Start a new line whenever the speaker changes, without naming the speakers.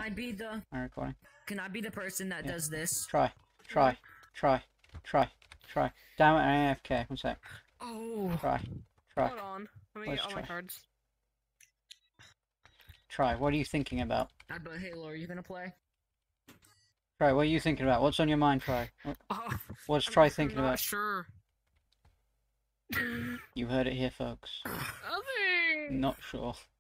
I be the...
My recording.
Can I be the person that does this?
Try. Damn it, I AFK. One sec.
Oh.
Try.
Hold on. Let me
Let's
get all
try.
my cards.
Try. What are you thinking about?
BadBoyHalo, are you gonna play?
Try. What are you thinking about? What's on your mind, Try? What's Try thinking
I'm not
about?
sure.
You heard it here, folks.
Nothing.
Not sure.